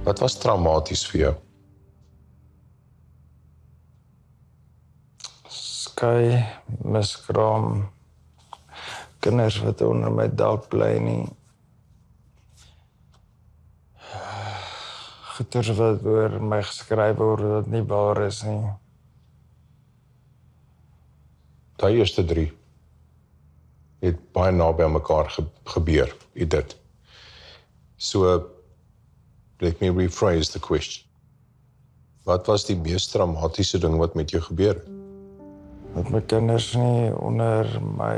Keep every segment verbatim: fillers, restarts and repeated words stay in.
Wat was traumaties vir jou? Skei, miskraam, kinders wat onder my dak bly nie. Goeters wat oor my geskryf word wat nie waar is nie. Daai eerste drie het baie naby aan mekaar ge gebeur, het dit. So, let me rephrase the question. Wat was die mees traumatiese ding wat met jou gebeur het? Dat my kinders nie onder my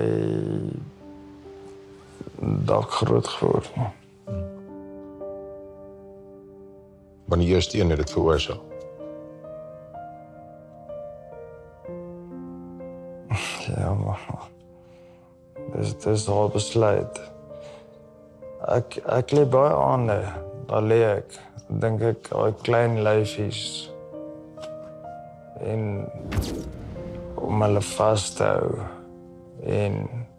dak groot geword nie. Want die eerste een het dit veroorsaak. Ja, maar dis dis al besluit. Ek ek lê baie aande, daar lê ek, dink ek, al klein lyfies en om hulle vas te hou en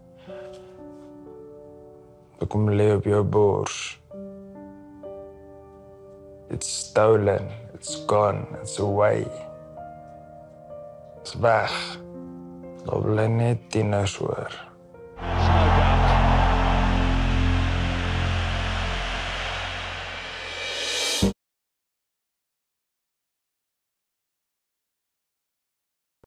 ek kom lê op jou bors. It's stolen, it's gone, it's away. It's weg. Daar bly net tieners oor.